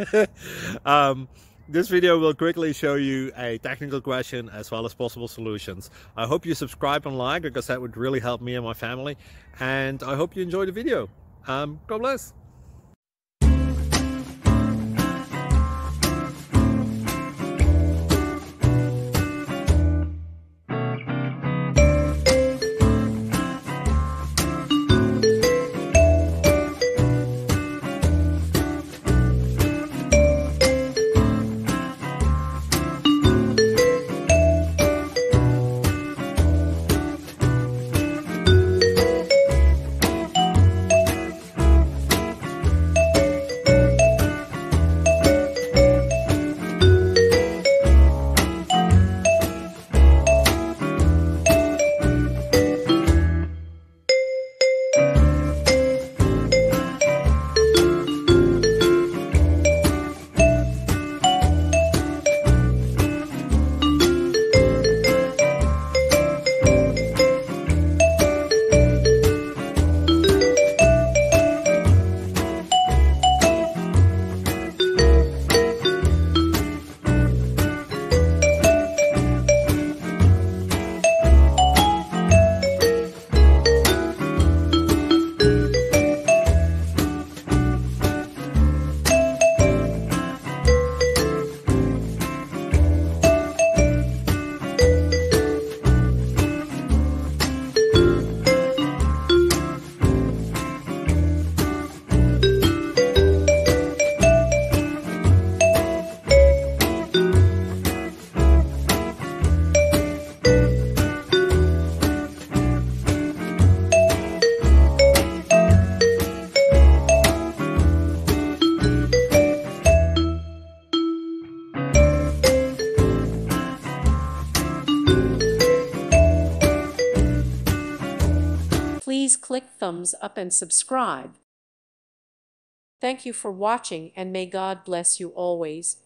um, this video will quickly show you a technical question as well as possible solutions. I hope you subscribe and like, because that would really help me and my family. And I hope you enjoy the video. God bless. Please click thumbs up and subscribe. Thank you for watching, and may God bless you always.